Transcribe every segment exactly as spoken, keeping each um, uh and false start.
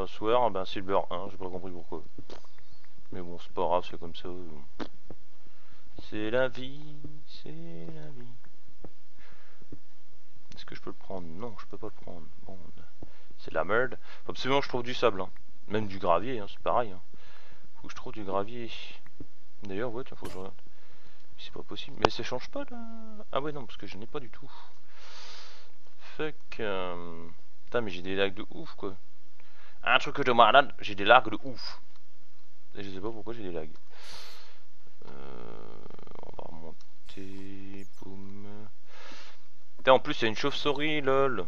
soir, ben Silver un, j'ai pas compris pourquoi. Mais bon, c'est pas grave, c'est comme ça. C'est la vie, c'est la vie. Est-ce que je peux le prendre? Non, je peux pas le prendre. Bon, c'est de la merde. Faut absolument que je trouve du sable, hein. Même du gravier, hein, c'est pareil. Hein. Faut que je trouve du gravier. D'ailleurs, ouais, tiens, faut que je regarde. C'est pas possible. Mais ça change pas là. Ah ouais, non, parce que je n'ai pas du tout. Fuck. Euh... Putain, mais j'ai des lags de ouf, quoi. Un truc de malade, j'ai des lags de ouf. Et je sais pas pourquoi j'ai des lags. Euh... On va remonter. Boum. Putain, en plus, il y a une chauve-souris, lol.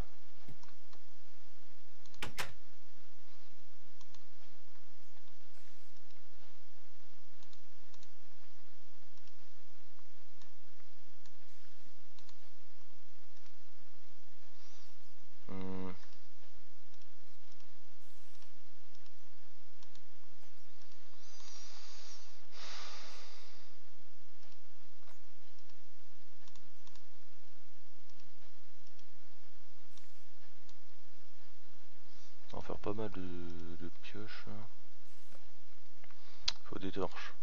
Hmm. On va faire pas mal de, de pioches. Hein. Faut des torches.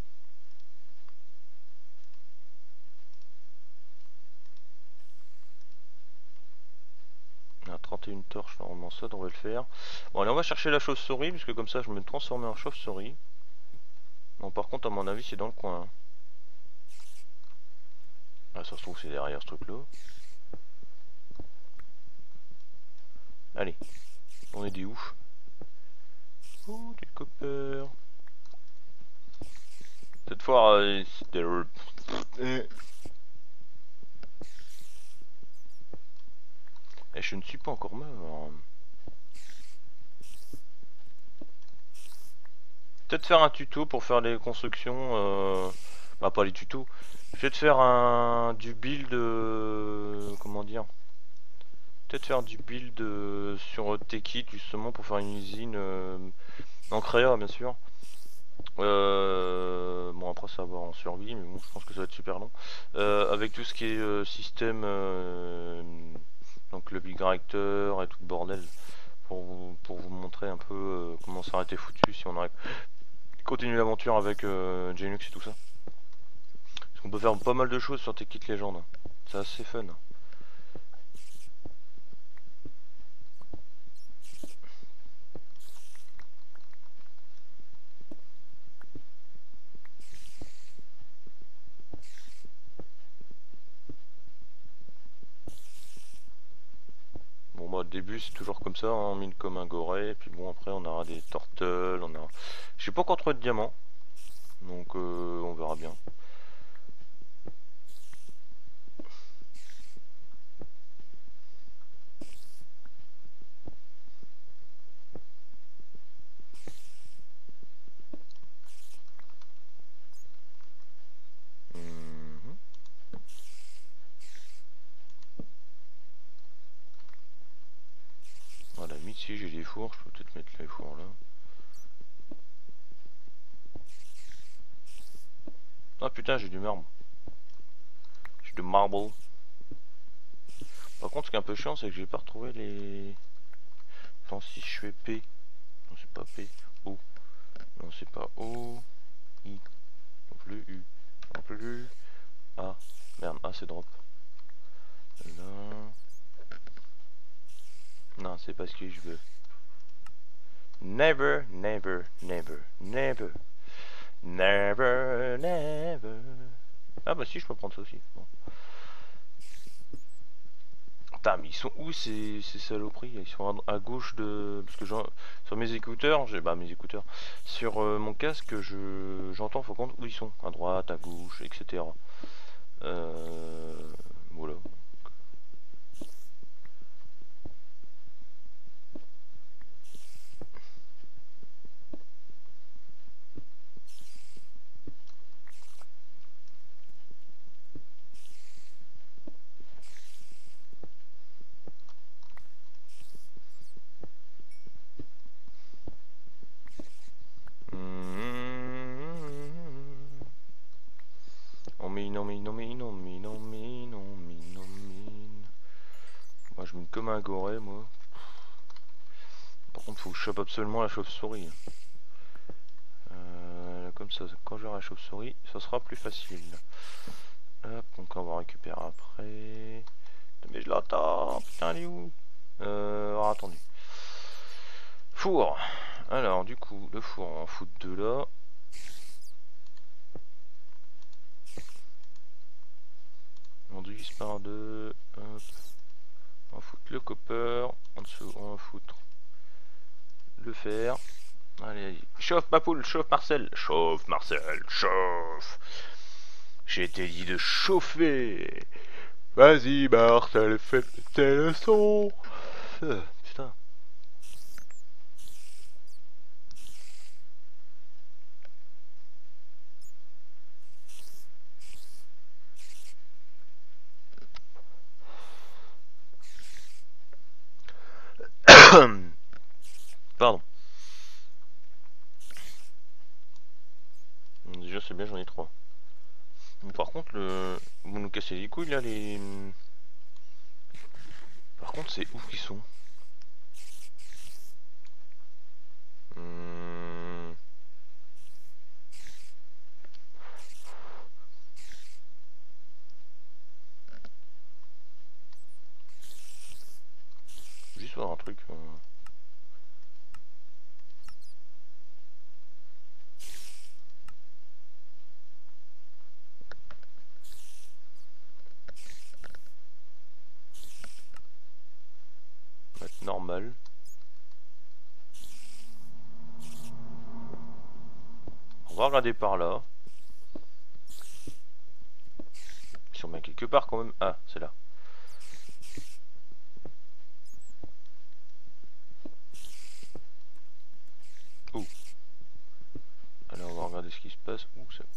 On a trente et une torches, normalement ça devrait le faire. Bon allez, on va chercher la chauve-souris, puisque comme ça je me transformer en chauve-souris. Bon par contre à mon avis c'est dans le coin. Hein. Ah ça se trouve c'est derrière ce truc là. Allez, on est des ouf. Oh du copper. Cette fois euh, c'était le... Et je ne suis pas encore mort. Peut-être faire un tuto pour faire les constructions. Euh... Bah pas les tutos. Je vais te faire un du build. Euh... Comment dire? Peut-être faire du build euh, sur Techit justement pour faire une usine euh, en créa bien sûr. Euh, bon après ça va en survie mais bon je pense que ça va être super long. Euh, avec tout ce qui est euh, système, euh, donc le big reactor et tout le bordel pour vous, pour vous montrer un peu euh, comment ça aurait été foutu si on aurait continué l'aventure avec euh, Genux et tout ça. Parce qu'on peut faire pas mal de choses sur Techit Legend. C'est assez fun. Bon bah au début c'est toujours comme ça, hein, on mine comme un goré, et puis bon après on aura des turtles, on a... J'ai pas encore trouvé de diamants, donc euh, on verra bien. Mmh. À la limite si j'ai des fours, je peux peut-être mettre les fours là. Ah putain j'ai du marbre. J'ai du marble. Par contre ce qui est un peu chiant c'est que j'ai pas retrouvé les... Attends si je fais P. Non c'est pas P. O. Non c'est pas O. I. Non plus U. Non plus. A. Merde, A c'est drop. Là. Non c'est pas ce que je veux. Never, never, never, never. Never, never. Ah bah si je peux prendre ça aussi. Bon. Putain mais ils sont où ces, ces saloperies? Ils sont à, à gauche de... Parce que sur mes écouteurs, j'ai... Bah mes écouteurs. Sur euh, mon casque, je j'entends faut compte où ils sont. À droite, à gauche, et cetera. Euh... Voilà. On mine, on mine, on mine, on mine, on mine, on mine, on mine. Moi je mine comme un goré moi. Par contre faut que je chope absolument la chauve-souris. Euh, comme ça, quand j'aurai la chauve-souris, ça sera plus facile. Hop, donc on va récupérer après. Mais je l'attends, putain, elle est où? Euh, alors, attendez. Four. Alors, du coup, le four, on va en foutre deux là. On divise par deux. Hop. On va foutre le copper. En dessous, on va foutre le fer. Allez, allez. Chauffe ma poule, chauffe Marcel. Chauffe Marcel, chauffe. J'ai été dit de chauffer. Vas-y Marcel, fais tes leçons. Euh, putain. Pardon. Déjà c'est bien, j'en ai trois. Mais par contre, le... vous nous cassez les couilles là, les... Par contre, c'est où qu'ils sont? hum... Juste voir un truc... Euh... Mettre normal. On va regarder par là. Ils sont bien quelque part quand même. Ah, c'est là. Ouh. Alors on va regarder ce qui se passe. Ouh, ça...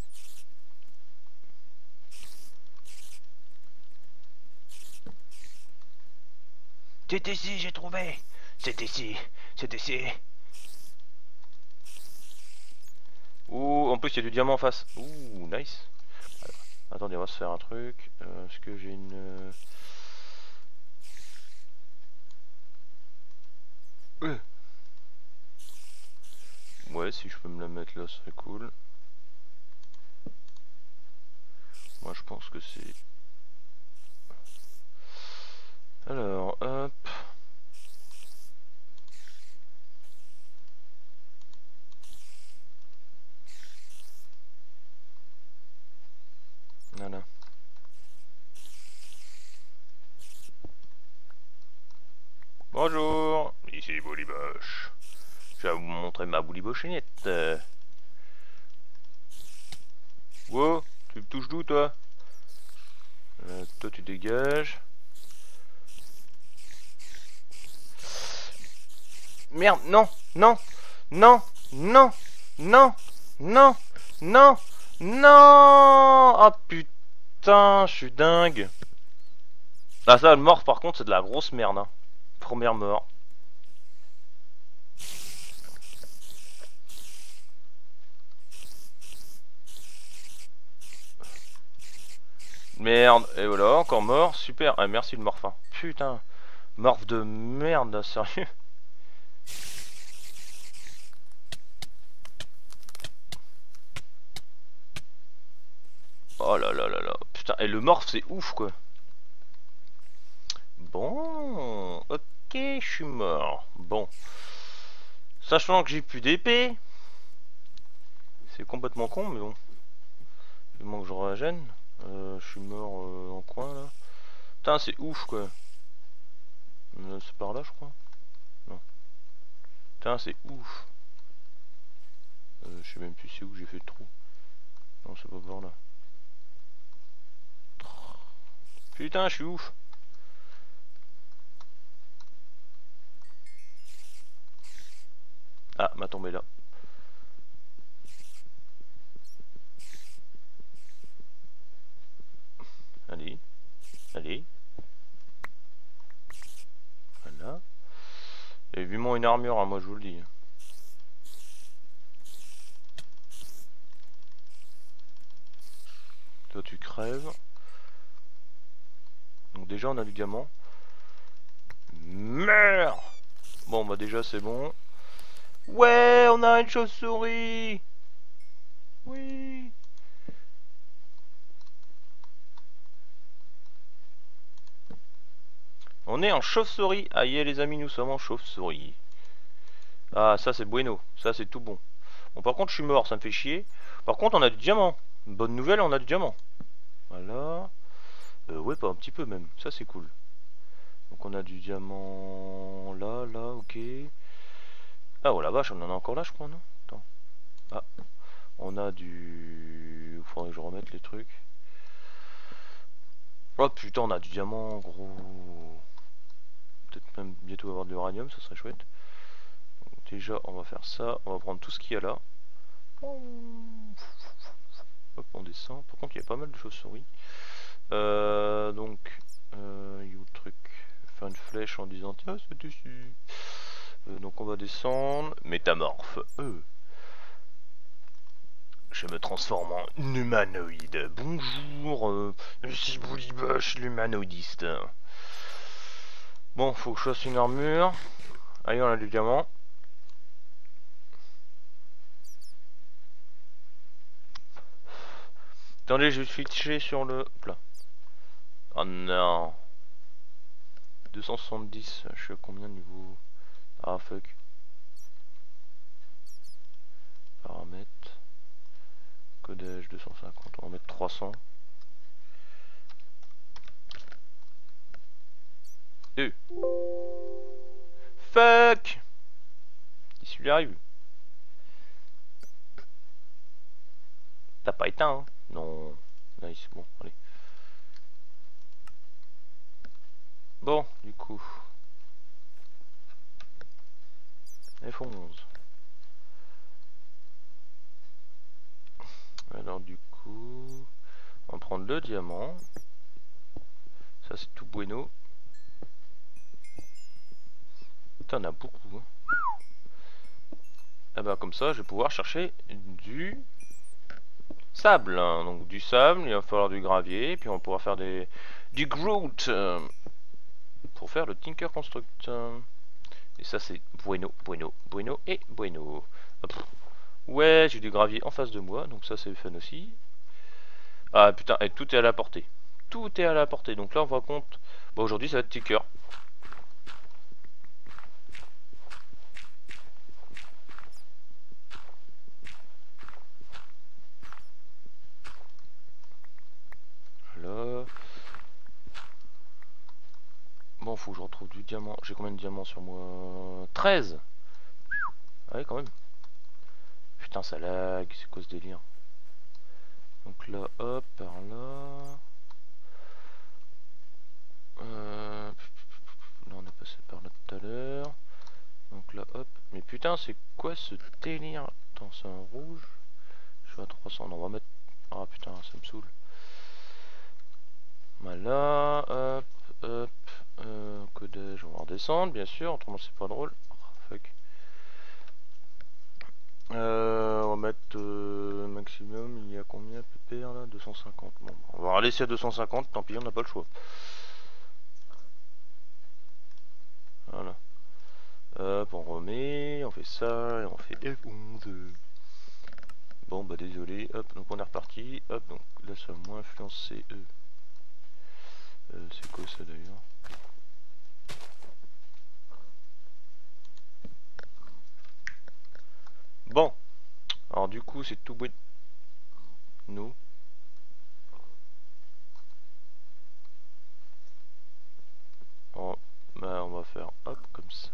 C'est ici, j'ai trouvé. C'est ici, c'est ici. Ouh, en plus il y a du diamant en face. Ouh, nice. Alors, attendez, on va se faire un truc. Euh, Est-ce que j'ai une... Euh... Ouais, si je peux me la mettre là, ce serait cool. Moi, je pense que c'est... Alors, hop... Voilà. Bonjour, ici Bouliboche. Je vais vous montrer ma boulibochinette. Euh... Wow, tu me touches d'où toi? euh, Toi tu dégages. Merde, non, non, non, non, non, non, non, non. Ah putain, je suis dingue. Ah ça, le mort par contre c'est de la grosse merde. Hein. Première mort. Merde, et voilà, encore mort, super, ah, merci le morphin. Putain, morph de merde, sérieux. Oh là là là là, putain, et le morph c'est ouf quoi. Bon, ok, je suis mort. Bon, sachant que j'ai plus d'épée, c'est complètement con, mais bon. Il manque que je régène. Euh, je suis mort euh, en coin là. Putain, c'est ouf quoi. Euh, c'est par là, je crois. Non. Putain, c'est ouf. Euh, je sais même plus c'est où j'ai fait le trou. Non, c'est pas par là. Putain, je suis ouf. Ah, m'a tombé là. Allez. Allez. Voilà. Et vivement une armure, hein, moi je vous le dis. Toi tu crèves. Donc déjà on a du diamant. Meurs. Bon bah déjà c'est bon. Ouais, on a une chauve-souris. Oui. On est en chauve-souris. Aïe les amis, nous sommes en chauve-souris. Ah, ça c'est bueno. Ça c'est tout bon. Bon, par contre, je suis mort, ça me fait chier. Par contre, on a du diamant. Bonne nouvelle, on a du diamant. Voilà. Euh, ouais, pas un petit peu même. Ça c'est cool. Donc on a du diamant là, là, ok. Ah, oh la vache, on en a encore là, je crois, non? Attends. Ah, on a du... Il faudrait que je remette les trucs. Oh putain, on a du diamant, gros. Peut-être même bientôt avoir de l'uranium, ça serait chouette. Donc, déjà, on va faire ça. On va prendre tout ce qu'il y a là. Hop, on descend. Par contre, il y a pas mal de chauves-souris. Euh, donc, euh, il y a où le truc? Faire une flèche en disant tiens, c'est dessus. Euh, donc, on va descendre. Métamorphe. Euh. Je me transforme en humanoïde. Bonjour, euh, ici Bouliboche, l'humanoïdiste. Bon, faut que je fasse une armure. Allez, on a du diamant. Attendez, je vais switcher sur le... Hop là. Oh non. deux cent soixante-dix, je suis à combien de niveau? Ah fuck. Paramètres. Codage deux cent cinquante, on va mettre trois cents. Euh. Fuck. Qu'est-ce qui lui arrive? T'as pas éteint, hein? Non. Nice, bon, allez. Bon, du coup. F onze. Alors du coup... On va prendre le diamant. Ça c'est tout bueno. Putain, on a beaucoup, hein. Et bah comme ça, je vais pouvoir chercher du sable. Hein. Donc du sable, il va falloir du gravier, puis on va pouvoir faire des du grout euh, pour faire le Tinker Construct. Et ça c'est bueno, bueno, bueno et bueno. Hop. Ouais, j'ai du gravier en face de moi, donc ça c'est fun aussi. Ah putain, et tout est à la portée. Tout est à la portée, donc là on va compte. Bon, aujourd'hui ça va être Tinker. Là. Bon, faut que je retrouve du diamant. J'ai combien de diamants sur moi? treize. Ah ouais, quand même. Putain, ça lag, c'est quoi ce délire? Donc là, hop, par là. Euh... Là, on est passé par là tout à l'heure. Donc là, hop. Mais putain, c'est quoi ce délire? Attends, c'est un rouge. Je suis à trois cents. Non, on va mettre... Ah putain, ça me saoule. Voilà, hop, hop. Euh, codage, on va redescendre, bien sûr. Autrement, c'est pas drôle. Oh, fuck. Euh, on va mettre euh, maximum, il y a combien P P R là? Deux cent cinquante. Bon, on va laisser à deux cent cinquante, tant pis, on n'a pas le choix. Voilà. Hop, on remet, on fait ça, et on fait F onze. Bon, bah désolé, hop, donc on est reparti. Hop, donc là ça a moins influencé eux. Euh, c'est quoi ça d'ailleurs? Bon, alors du coup c'est tout bon. Nous. Oh, bah, on va faire hop comme ça.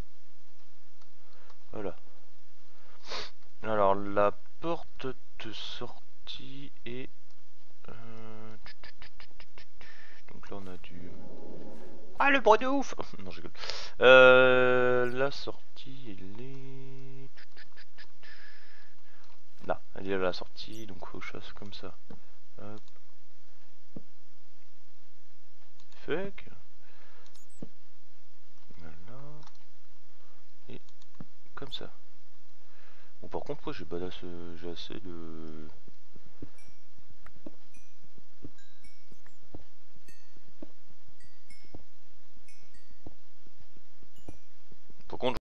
Voilà. Alors la porte de sortie est... Euh... Donc là on a du... Ah le bruit de ouf. Non je rigole. Euh, la sortie elle est... Là, elle est à la sortie, donc faut que je fasse comme ça. Hop. Fuck. Voilà. Et comme ça. Bon par contre moi j'ai badass, j'ai assez de... Par contre